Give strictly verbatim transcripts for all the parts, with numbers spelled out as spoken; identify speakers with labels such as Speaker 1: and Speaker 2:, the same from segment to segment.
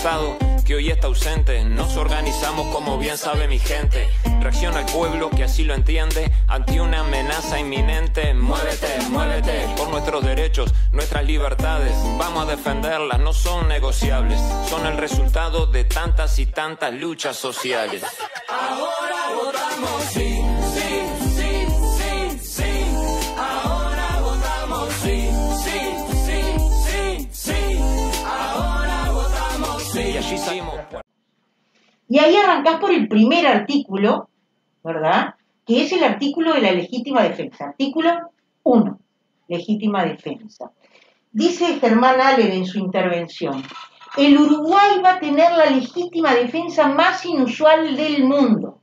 Speaker 1: pasado que hoy está ausente. Nos organizamos como bien sabe mi gente. Reacciona el pueblo que así lo entiende ante una amenaza inminente. Muévete, muévete por nuestros derechos, nuestras libertades. Vamos a defenderlas, no son negociables. Son el resultado de tantas y tantas luchas sociales. Ahora votamos sí, sí, sí, sí, sí. Ahora votamos sí, sí, sí, sí, sí. Ahora votamos sí. Y allí salimos.
Speaker 2: Y ahí arrancás por el primer artículo, ¿verdad? Que es el artículo de la legítima defensa. Artículo uno, legítima defensa. Dice Germán Aller en su intervención, el Uruguay va a tener la legítima defensa más inusual del mundo.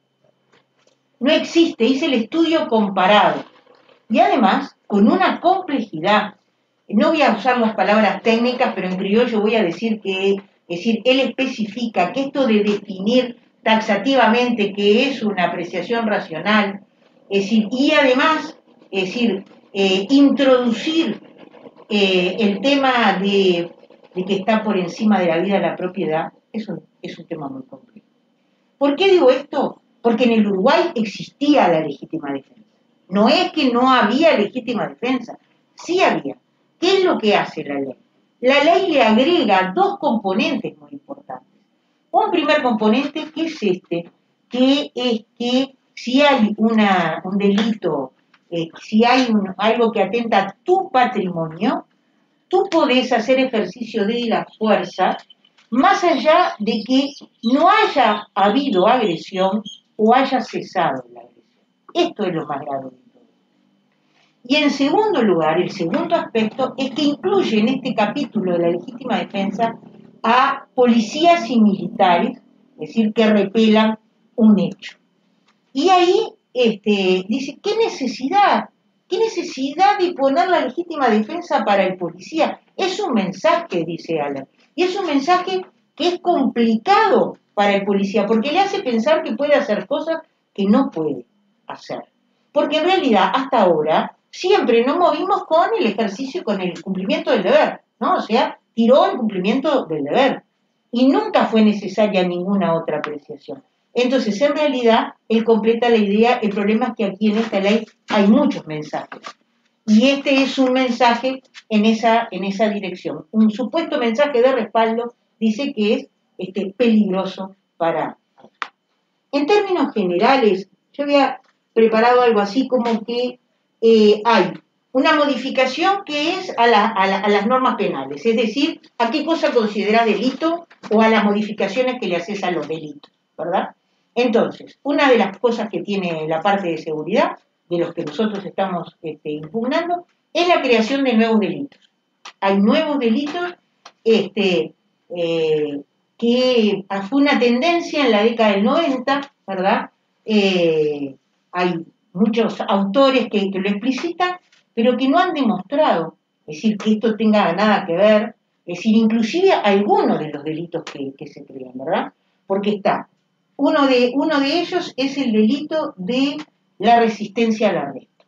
Speaker 2: No existe, hice el estudio comparado. Y además, con una complejidad. No voy a usar las palabras técnicas, pero en criollo voy a decir que, es decir, él especifica que esto de definir taxativamente qué es una apreciación racional, es decir, y además, es decir, eh, introducir eh, el tema de, de que está por encima de la vida la propiedad, es un, es un tema muy complejo. ¿Por qué digo esto? Porque en el Uruguay existía la legítima defensa. No es que no había legítima defensa, sí había. ¿Qué es lo que hace la ley? La ley le agrega dos componentes muy importantes. Un primer componente que es este, que es que si hay una, un delito, eh, si hay un, algo que atenta a tu patrimonio, tú podés hacer ejercicio de la fuerza más allá de que no haya habido agresión o haya cesado la agresión. Esto es lo más grave de todo. Y en segundo lugar, el segundo aspecto es que incluye en este capítulo de la legítima defensa a policías y militares, es decir, que repelan un hecho. Y ahí este, dice, ¿qué necesidad? ¿Qué necesidad de poner la legítima defensa para el policía? Es un mensaje, dice Alan, y es un mensaje que es complicado para el policía, porque le hace pensar que puede hacer cosas que no puede hacer. Porque en realidad, hasta ahora, siempre nos movimos con el ejercicio, con el cumplimiento del deber, ¿no? O sea, tiró el cumplimiento del deber. Y nunca fue necesaria ninguna otra apreciación. Entonces, en realidad, él completa la idea, el problema es que aquí en esta ley hay muchos mensajes. Y este es un mensaje en esa, en esa dirección. Un supuesto mensaje de respaldo dice que es este, peligroso para... En términos generales, yo había preparado algo así como que eh, hay una modificación que es a, la, a, la, a las normas penales, es decir, a qué cosa consideras delito o a las modificaciones que le haces a los delitos, ¿verdad? Entonces, una de las cosas que tiene la parte de seguridad, de los que nosotros estamos este, impugnando, es la creación de nuevos delitos. Hay nuevos delitos este, eh, que fue una tendencia en la década del noventa, ¿verdad? Eh, hay muchos autores que, que lo explicitan, pero que no han demostrado, es decir, que esto tenga nada que ver, es decir, inclusive algunos de los delitos que, que se crean, ¿verdad? Porque está, uno de, uno de ellos es el delito de la resistencia al arresto.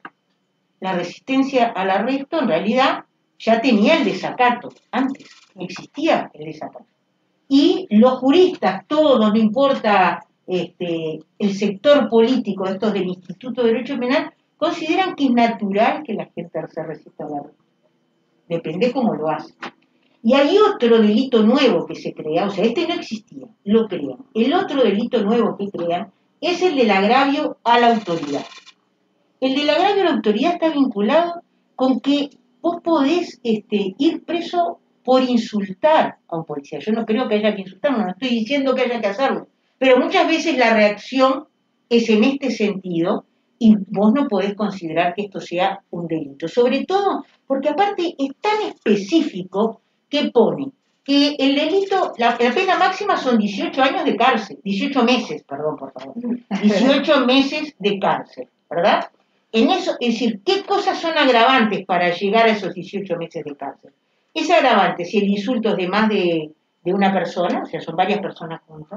Speaker 2: La resistencia al arresto, en realidad, ya tenía el desacato, antes existía el desacato. Y los juristas, todos, no importa este, el sector político, estos del Instituto de Derecho Penal, consideran que es natural que la gente se resista al arresto. Depende cómo lo hace. Y hay otro delito nuevo que se crea, o sea, este no existía, lo crean. El otro delito nuevo que crean es el del agravio a la autoridad. El del agravio a la autoridad está vinculado con que vos podés este, ir preso por insultar a un policía. Yo no creo que haya que insultarlo, no estoy diciendo que haya que hacerlo, pero muchas veces la reacción es en este sentido y vos no podés considerar que esto sea un delito. Sobre todo porque aparte es tan específico que pone que el delito, la, la pena máxima son dieciocho años de cárcel, dieciocho meses, perdón, por favor, dieciocho meses de cárcel, ¿verdad? En eso, es decir, ¿qué cosas son agravantes para llegar a esos dieciocho meses de cárcel? Es agravante si el insulto es de más de, de una persona, o sea, son varias personas juntas.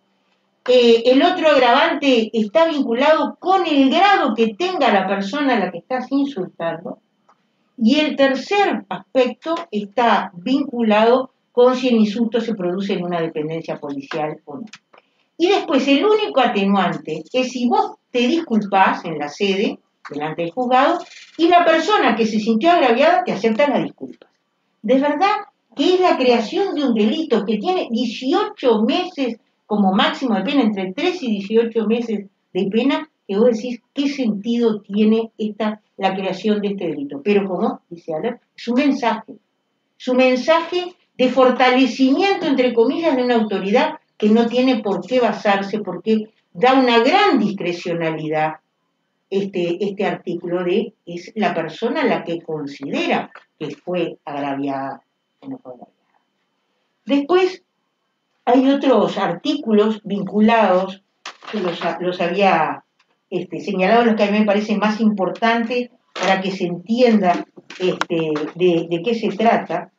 Speaker 2: Eh, el otro agravante está vinculado con el grado que tenga la persona a la que estás insultando. Y el tercer aspecto está vinculado con si el insulto se produce en una dependencia policial o no. Y después el único atenuante es si vos te disculpás en la sede, delante del juzgado, y la persona que se sintió agraviada te acepta la disculpa. De verdad que es la creación de un delito que tiene dieciocho meses como máximo de pena, entre tres y dieciocho meses de pena, que vos decís, ¿qué sentido tiene esta, la creación de este delito? Pero como dice Albert, es un mensaje, es un mensaje de fortalecimiento, entre comillas, de una autoridad que no tiene por qué basarse, porque da una gran discrecionalidad este, este artículo de es la persona la que considera que fue agraviada o no fue agraviada. Después hay otros artículos vinculados que los, los había este, señalado, los que a mí me parecen más importantes para que se entienda este, de, de qué se trata,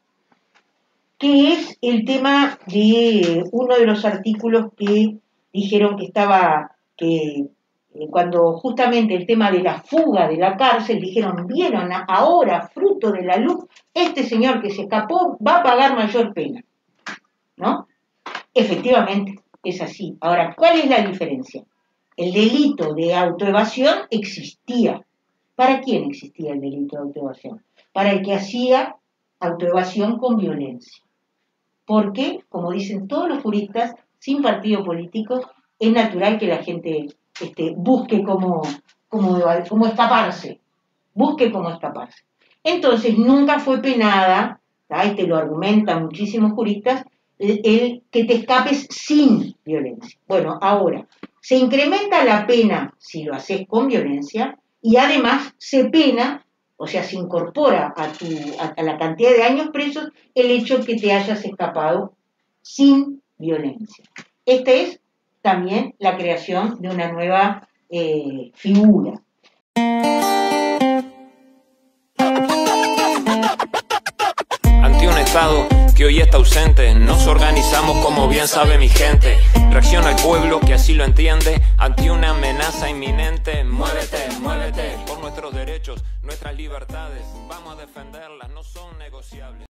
Speaker 2: que es el tema de uno de los artículos que dijeron que estaba, que cuando justamente el tema de la fuga de la cárcel, dijeron, vieron ahora, fruto de la luz, este señor que se escapó va a pagar mayor pena, ¿no? Efectivamente, es así. Ahora, ¿cuál es la diferencia? El delito de autoevasión existía. ¿Para quién existía el delito de autoevasión? Para el que hacía autoevasión con violencia. Porque, como dicen todos los juristas, sin partido político, es natural que la gente este, busque cómo, cómo, cómo escaparse. Busque cómo escaparse. Entonces, nunca fue penada, ¿tá? Y te lo argumentan muchísimos juristas, el, el que te escapes sin violencia. Bueno, ahora, se incrementa la pena si lo haces con violencia y además se pena, o sea, se incorpora a, tu, a, a la cantidad de años presos el hecho que te hayas escapado sin violencia. Esta es también la creación de una nueva eh, figura.
Speaker 1: Ante un Estado que hoy está ausente, nos organizamos como bien sabe mi gente. Reacciona el pueblo que así lo entiende ante una amenaza inminente. Muévete, muévete por nuestros derechos, nuestras libertades. Vamos a defenderlas, no son negociables.